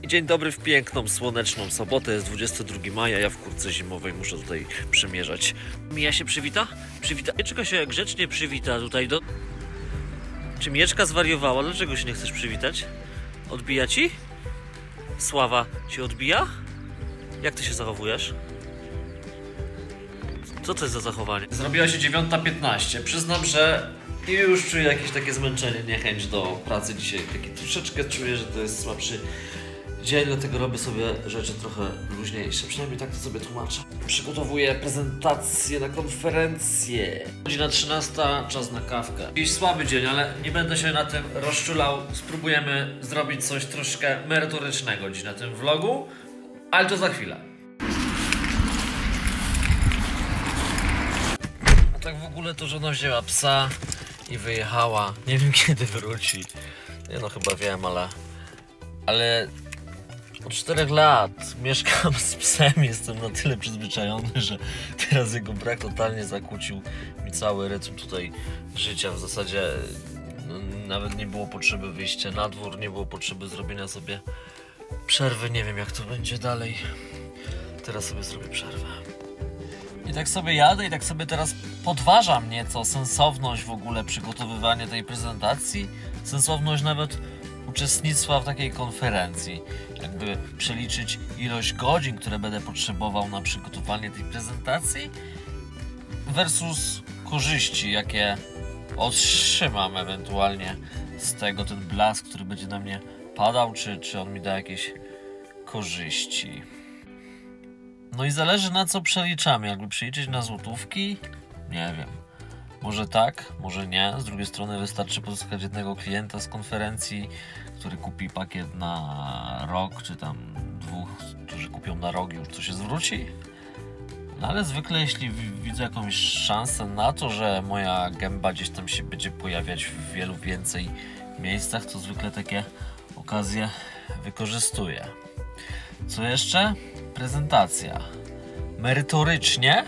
Dzień dobry w piękną, słoneczną sobotę, jest 22 maja, ja w kurtce zimowej muszę tutaj przymierzać. Mija się przywita? Mieczka się grzecznie przywita tutaj do... Czy Mieczka zwariowała? Dlaczego się nie chcesz przywitać? Odbija ci? Sława ci odbija? Jak ty się zachowujesz? Co to jest za zachowanie? Zrobiła się 9:15. Przyznam, że już czuję jakieś takie zmęczenie, niechęć do pracy dzisiaj. Taki troszeczkę czuję, że to jest słabszy dzień, dlatego robię sobie rzeczy trochę luźniejsze. Przynajmniej tak to sobie tłumaczę. Przygotowuję prezentację na konferencję. Godzina 13, czas na kawkę. Jakiś słaby dzień, ale nie będę się na tym rozczulał. Spróbujemy zrobić coś troszkę merytorycznego dziś na tym vlogu, ale to za chwilę. A tak w ogóle to żona wzięła psa i wyjechała. Nie wiem kiedy wróci. Nie no, chyba wiem, ale od 4 lat mieszkam z psem, jestem na tyle przyzwyczajony, że teraz jego brak totalnie zakłócił mi cały rytm tutaj życia. W zasadzie nawet nie było potrzeby wyjścia na dwór, nie było potrzeby zrobienia sobie przerwy. Nie wiem jak to będzie dalej. Teraz sobie zrobię przerwę. I tak sobie jadę i tak sobie teraz podważam nieco sensowność w ogóle przygotowywania tej prezentacji, sensowność nawet uczestnictwa w takiej konferencji. Jakby przeliczyć ilość godzin, które będę potrzebował na przygotowanie tej prezentacji versus korzyści, jakie otrzymam ewentualnie z tego, ten blask, który będzie na mnie padał, czy on mi da jakieś korzyści. No i zależy na co przeliczamy. Jakby przeliczyć na złotówki? Nie wiem. Może tak, może nie. Z drugiej strony wystarczy pozyskać jednego klienta z konferencji, który kupi pakiet na rok, czy tam 2, którzy kupią na rok i już to się zwróci. No ale zwykle jeśli widzę jakąś szansę na to, że moja gęba gdzieś tam się będzie pojawiać w wielu więcej miejscach, to zwykle takie okazje wykorzystuję. Co jeszcze? Prezentacja. Merytorycznie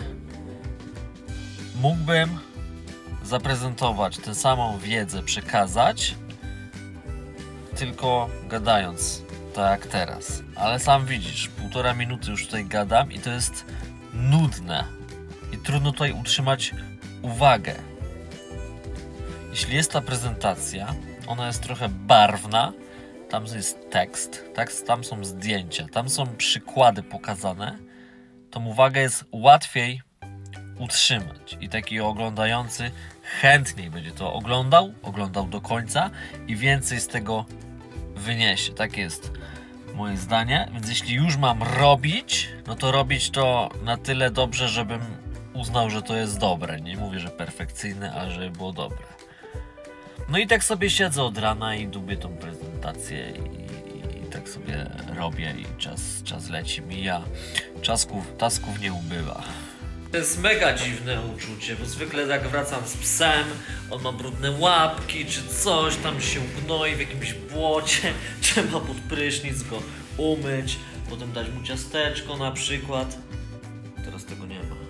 mógłbym zaprezentować tę samą wiedzę, przekazać, tylko gadając, tak jak teraz. Ale sam widzisz, 1,5 minuty już tutaj gadam i to jest nudne. I trudno tutaj utrzymać uwagę. Jeśli jest ta prezentacja, ona jest trochę barwna, tam jest tekst, tam są zdjęcia, tam są przykłady pokazane, tą uwagę jest łatwiej utrzymać i taki oglądający chętniej będzie to oglądał do końca i więcej z tego wyniesie. Tak jest moje zdanie, więc jeśli już mam robić, no to robić to na tyle dobrze, żebym uznał, że to jest dobre. Nie mówię, że perfekcyjne, ale żeby było dobre. No i tak sobie siedzę od rana i dubię tą prezentację i tak sobie robię i czas leci, mija, tasków nie ubywa. To jest mega dziwne uczucie, bo zwykle jak wracam z psem, on ma brudne łapki czy coś, tam się gnoi w jakimś błocie, trzeba pod prysznic go umyć, potem dać mu ciasteczko na przykład. Teraz tego nie ma.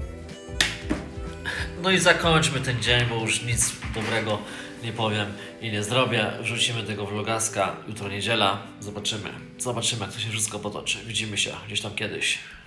No i zakończmy ten dzień, bo już nic dobrego nie powiem i nie zrobię. Wrzucimy tego vlogaska, jutro niedziela, zobaczymy jak to się wszystko potoczy. Widzimy się gdzieś tam kiedyś.